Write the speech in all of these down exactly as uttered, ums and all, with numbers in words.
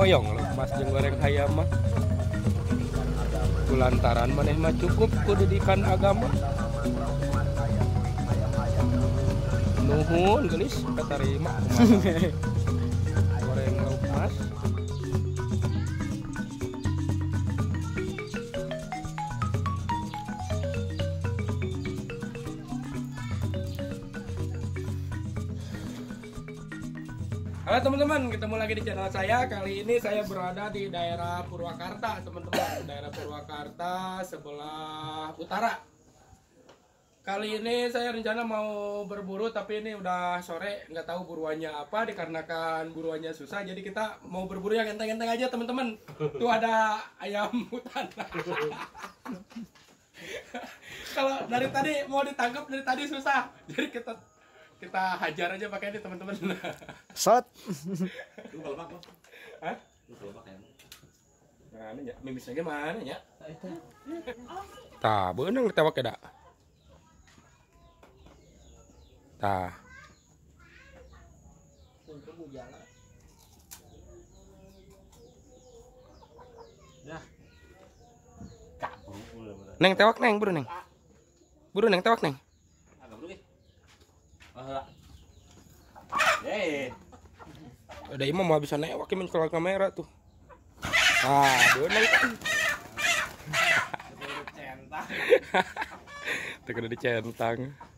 hoyong lepas jeung goreng ayam mah. Kulantaran maneh mah cukup ku didikan agama. Nuhun gelis katarima goreng lauk mas. Halo teman-teman, ketemu lagi di channel saya. Kali ini saya berada di daerah Purwakarta, teman-teman. Daerah Purwakarta sebelah utara. Kali ini saya rencana mau berburu, tapi ini udah sore, nggak tahu buruannya apa. Dikarenakan buruannya susah, jadi kita mau berburu yang enteng-enteng aja, teman-teman. Tuh ada ayam hutan. Kalau dari tadi mau ditangkap dari tadi susah, jadi kita kita hajar aja pakai ini, teman-teman. Shot. Hah? Nah, ini ya, mimisnya gimana ya? Tah, beunang ditewak ya, dak. Tah. Neng tewak neng, buru neng. Buru neng tewak neng. Ada imam mau bisa newak ini keluar kamera tuh. Ah, bener kan. Tekan dicentang.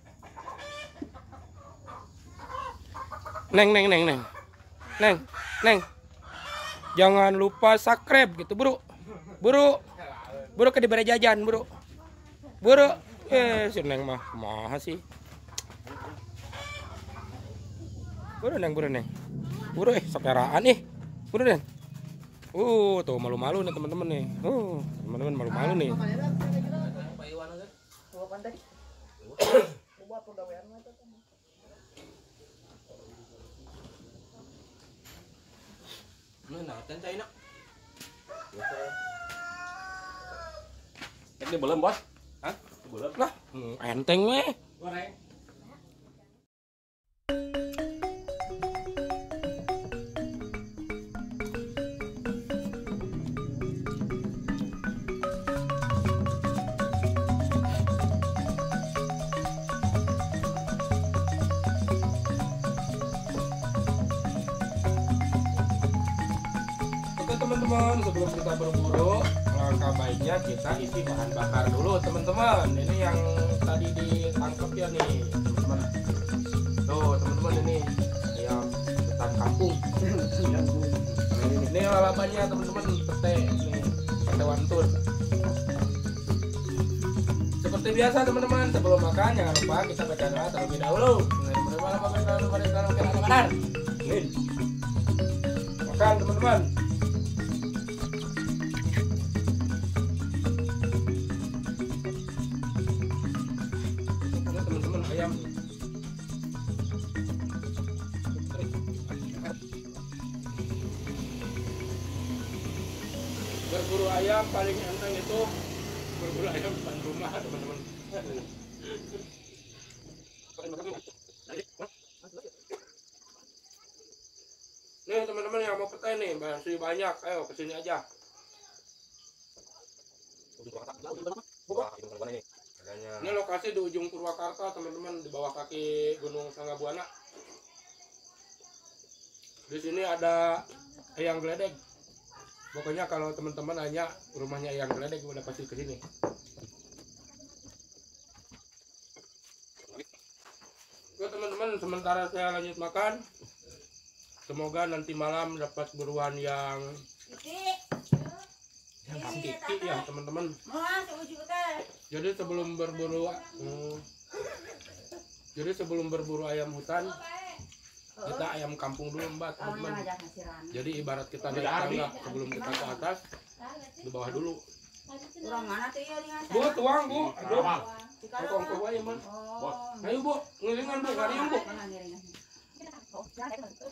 Neng neng neng neng. Neng, neng. Jangan lupa subscribe gitu, Bro. Buru. Buru ke diberi jajan, Bro. Buru. Eh, si Neng mah kumaha sih? Buru neng, buru neng, buru eh saperaan ih, buru neng. Uh, tuh malu-malu nih teman-teman nih. Uh, teman-teman malu-malu nih. Mana tentai nak? Ini belum bos? Hah? Belum lah. Enteng weh. Goreng. Teman-teman, sebelum kita berburu, langkah baiknya kita isi bahan bakar dulu, teman-teman. Ini yang tadi ditangkap ya nih, teman-teman. Tuh, teman-teman, ini ayam hutan kampung. Ini, ini lalapannya, teman-teman, pete, ini pete wantun. Seperti biasa, teman-teman, sebelum makan jangan lupa kita baca doa terlebih dahulu. Makan, teman-teman. Ayam berburu ayam paling enteng itu berburu ayam depan rumah, teman-teman. Nih teman-teman yang mau petai nih masih banyak, ayo kesini aja. Ini lokasi di ujung Purwakarta, teman-teman, di bawah kaki Gunung Sanggabuana. Di sini ada Eyang Geledek. Pokoknya kalau teman-teman nanya rumahnya Eyang Geledek, udah pasti ke sini. Oke teman-teman, sementara saya lanjut makan. Semoga nanti malam dapat buruan yang yang kiki ya teman-teman. Jadi sebelum berburu hmm, jadi sebelum berburu ayam hutan, kita ayam kampung dulu mbak, teman-teman. Jadi ibarat kita naik tangga, sebelum kita ke atas, di bawah dulu. Bu, tuang bu, aduh, tolong ke ayam man. Ayo bu, ngiringan bu, ngariung bu.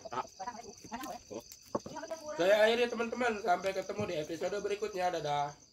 Saya akhiri teman-teman, sampai ketemu di episode berikutnya, dadah.